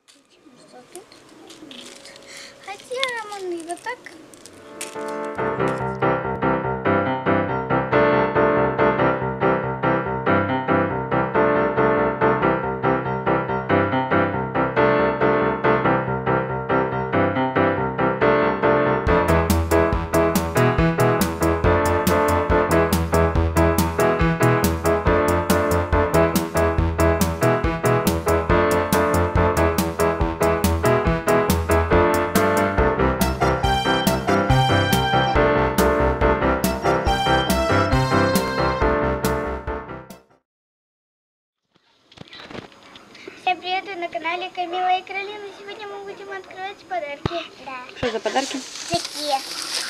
Что тут? Хотя он и вот так. Всем привет, вы на канале Камила и Каролина. Сегодня мы будем открывать подарки. Да. Что за подарки? Такие.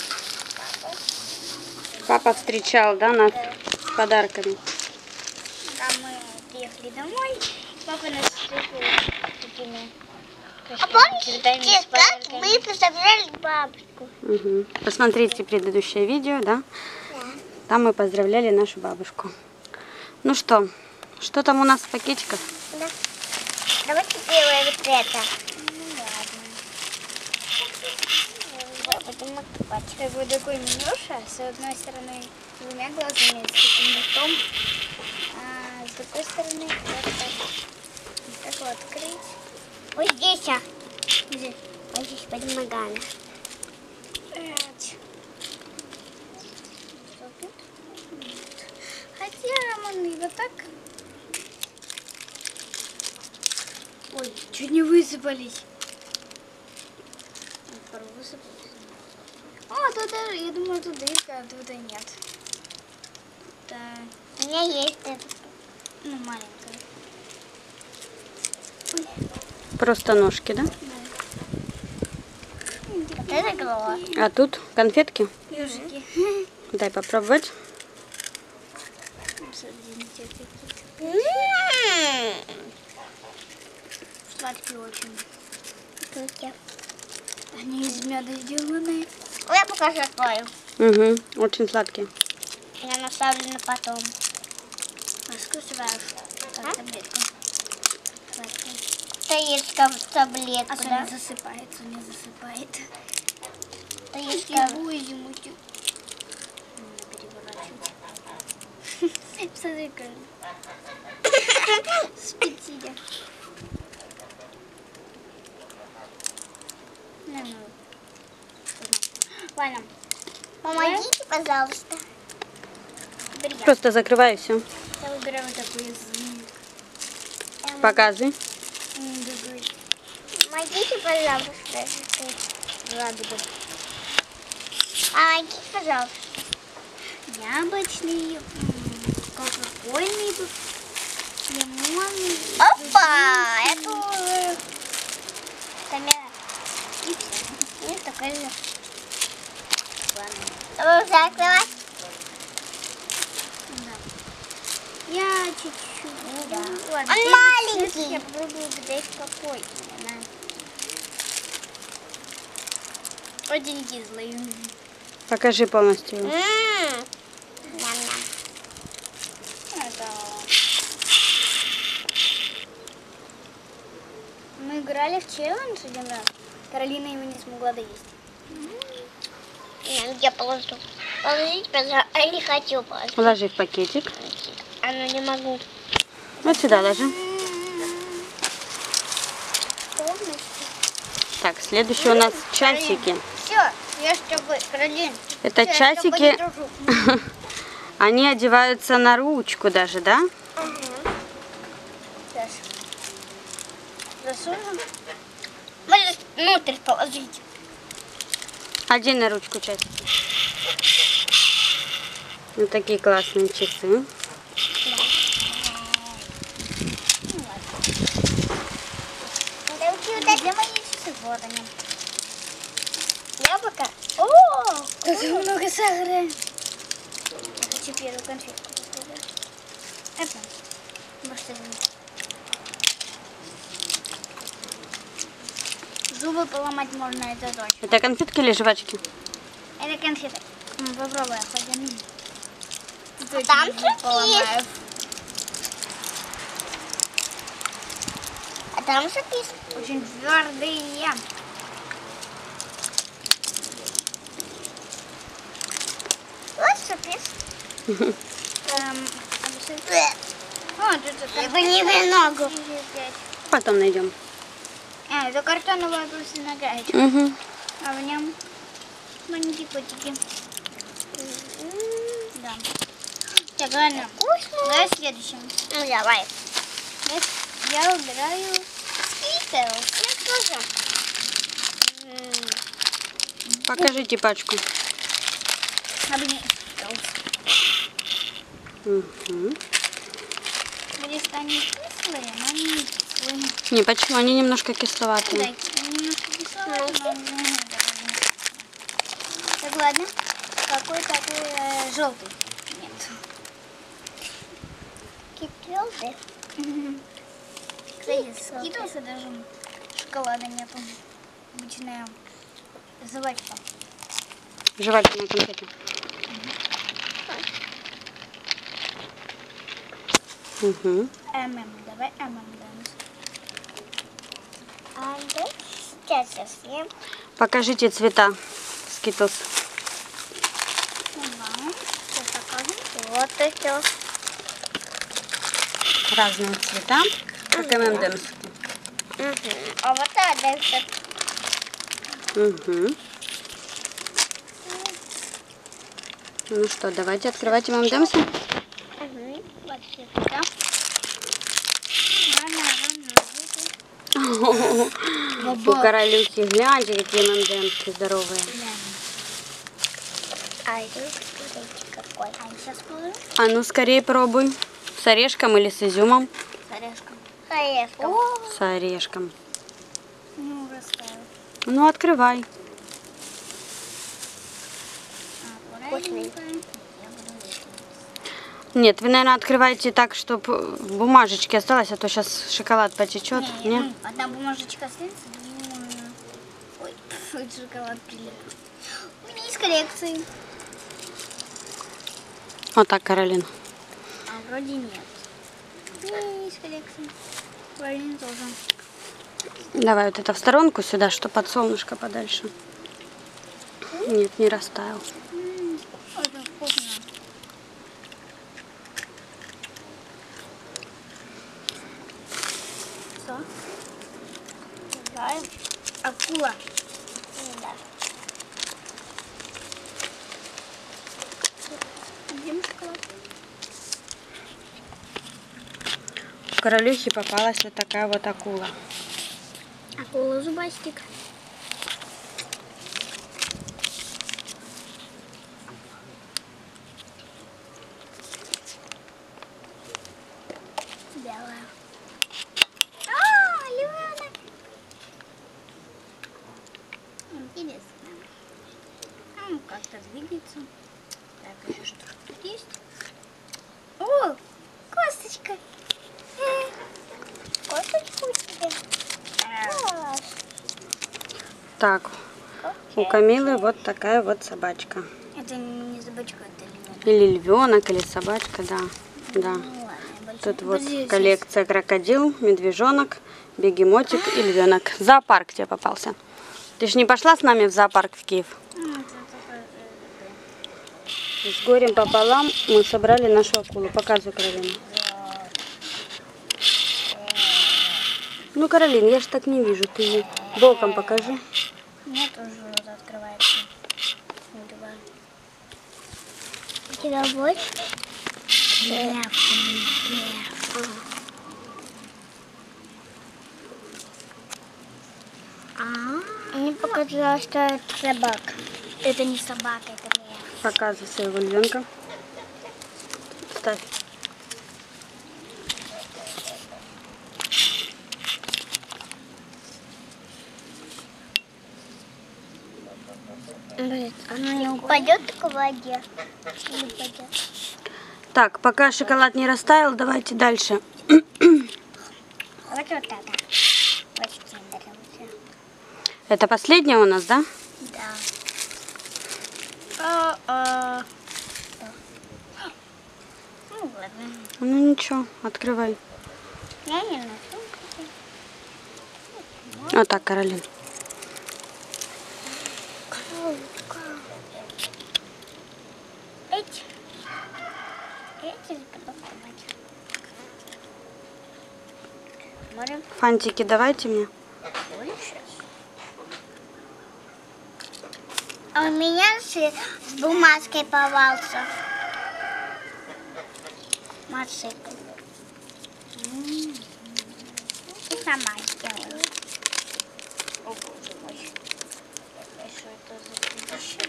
Папа встречал, да, нас с подарками. А мы приехали домой. Папа нас встретил такими. А помните, как мы поздравляли бабушку? Угу. Посмотрите предыдущее видео, да? Да. Там мы поздравляли нашу бабушку. Ну что там у нас в пакетиках? Да. Давайте сделаем вот это. Ну ладно. Будем открывать. Так вот такой Минюша, с одной стороны двумя глазами, с таким ртом, а с другой стороны вот так. Вот так вот открыть. Вот здесь, Где? вот здесь под ногами. Что тут? Хотя он и вот так. Ой, чуть не высыпались. Пару высыпались. О, тут, я думаю, тут дырка, а тут и нет. Это, У меня есть это. ну, маленькая. Ой, Просто ножки, да? Вот это голова. А тут конфетки. ежики. Дай попробовать. Соедините какие-то. Сладкие очень. Они из меда сделаны. Я покажу твою. Угу. Очень сладкие. Я наставлю на потом. Раскусываешь таблетку. Сладкие. Таишка в таблетку, А да? Соня засыпает, Соня засыпает. Таишка. Я ему переворачивать. Смотри, как спит сидя. Ладно. Помогите, пожалуйста. Теперь я. Просто закрывай и все. Я выбираю вот такой язык. Показывай. Другой. Помогите, пожалуйста. Ладно. Помогите, пожалуйста. Яблочный, кока-кольный, лимонный. Опа! Это камера. И все. И такой же. Ладно. Давай уже открывать. Да. Я чуть-чуть. Да. Ладно, Он теперь маленький. Я попробую взять какой. Очень кислый. Покажи полностью. Ням-ням. Это... Мы играли в челлендж один раз. Каролина его не смогла доесть. Я положу. Положите, пожалуйста. Я не хочу положить. Ложи в пакетик. А ну не могу. Вот сюда ложи. Полностью. Так, следующие у нас часики. Все, я с тобой, Каролин. Это Всё, я с тобой часики. не дружу. Они одеваются на ручку даже, да? Сейчас. Засунем. Можешь внутрь положить. Один на ручку часики. Вот такие классные часы. Где мои часы? Вот они. Я пока. О, как много сахара. Я хочу первую конфетку попробовать. Это. Может, это не. Зубы поломать можно, это точно. Это конфетки или жвачки? Это конфеты. Попробуй, хоть одну. Там Точно не поломаю. А там записано. Очень твердые. Вот записано. О, тут это Вылеви ногу. Потом найдем. Это картоновая апельсиновая гречка. Угу. А в нем маленькие котики. Да. Так, ладно. Давай следующим. Ну, давай. Я убираю Skittles. Я тоже. Покажите пачку. Угу. Если они кислые, но они не кислые. Не, почему? Они немножко Да, кисловатые. они немножко кисловатые, но они довольно вкусные. Так, ладно. Какой такой желтый? Нет. Китлёды. Кстати, Skittles даже шоколада нету. Обычная жвачка. Жевательные конфеты. Угу. Давай ММ. А да? Сейчас я съем. Покажите цвета Skittles. Сейчас покажем. Вот это. Разные цвета, как M&M's. А вот это. Угу. Ну что, давайте открывать M&M's. Вот это. У королюхи, гляньте, какие M&M's здоровые. А это смотрите какой. А сейчас положим А ну скорее пробуй. С орешком или с изюмом? с орешком. С орешком. С орешком. Ну, растаял. Ну открывай. Вкусный. Нет, вы, наверное, открываете так, чтобы в бумажечке осталось, а то сейчас шоколад потечет. Не? Одна бумажечка останется, другую можно... Ой, шоколад прилип. У меня есть коллекции. Вот так, Каролина. А вроде нет. У меня есть коллекции. Вроде тоже. Давай вот это в сторонку сюда, что под солнышко подальше. Нет, не растаял. Очень вкусно. Что? Давай. Акула. Да. Где мой шоколад? У королюхи попалась вот такая вот акула. Акула зубастик. Белая. А, львенок. Интересно. Ну, как-то двигается. Так, еще что тут есть? О, косточка. Косточку тебе. Класс. Так, у Камилы вот такая вот собачка. Это не собачка, это львенок. Или львенок, или собачка, да. Да. Ну ладно, больше Тут не вот буду. коллекция крокодил, медвежонок, бегемотик и львенок. Зоопарк тебе попался. Ты ж не пошла с нами в зоопарк в Киев? С горем пополам мы собрали нашу акулу. Показывай, Каролина. Ну, Каролин, я ж так не вижу. Ты ее боком покажи. У меня тоже рот открывается. У тебя больше? Мне показалось, что это собака. Это не собака, это лев. Показывай своего львенка. Ставь. Она не упадет к воде? Не упадет. Так, пока шоколад не растаял, давайте дальше. Вот это. Очень нравится. Это последняя у нас, да? Да. Ну ладно. Ну ничего, открывай. Я не ношу. Вот так, Каролин. Эти попробовать. Можем Фантики давайте мне. больше. А у меня с бумажкой порвался. Мотоцикл. И сама сделала. О, боже мой. Что это за чудище?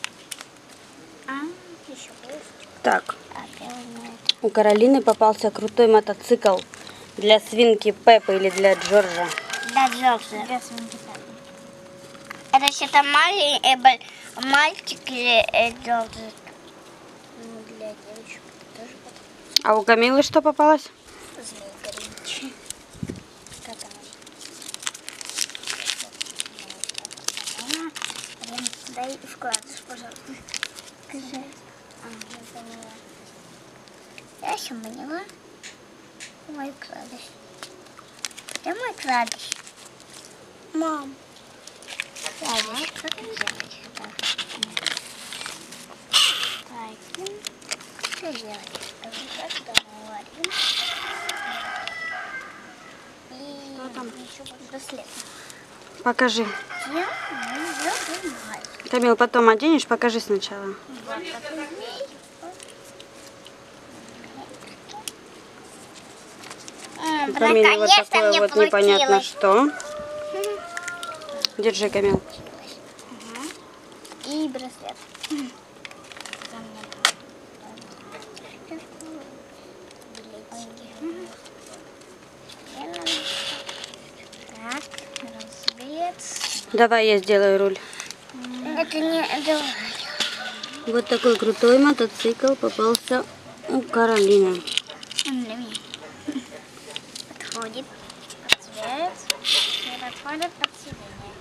Еще есть. Так, А, белый. у Каролины попался крутой мотоцикл для свинки Пеппы или для Джорджа. Да, Джорджа. Для свинки Пеппы. Это что-то мальчик или Джорджа? Ну, для девочек тоже подходит. А у Камилы что попалось? Змей горячий. Как она? Дай вкладыш, пожалуйста. Скажи. Я поняла. Я еще поняла. Мой кладыш. Где мой кладыш? Мам. Кладыш, как делать? Так. Что делать? Скажи, как говорим. И Что там? еще браслет. Покажи. Я не знаю. Камил, потом оденешь, покажи сначала. Вот такой змей. У Камилы вот такое мне вот непонятно получилось. что. Держи, Камил. И браслет. Так, браслет. Давай я сделаю руль. Это не... Это... Вот такой крутой мотоцикл попался у Каролины. Он для меня. Подходит под цвет и подходит под сиденье.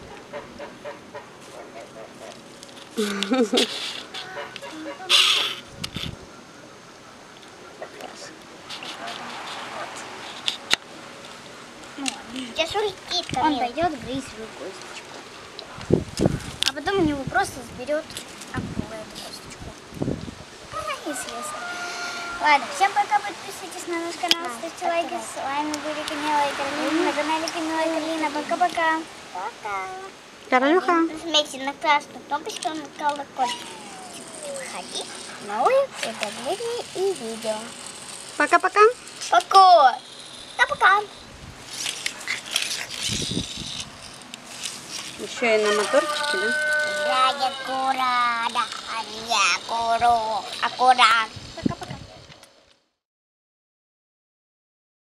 Сейчас улетит. Он дойдет в рисовую косточку. А потом у него просто сберет эту косточку. Известно. Ладно, всем пока, подписывайтесь на наш канал, ставьте лайки. С вами были Камила и Каролина на канале Камила и Каролина. Пока-пока. Пока. Каролюха. Нажмите на красную кнопочку на колокольчик. Выходи в новые уведомления и видео. Пока-пока. Пока. Пока-пока. Еще и на моторчике, да? Аккуратно.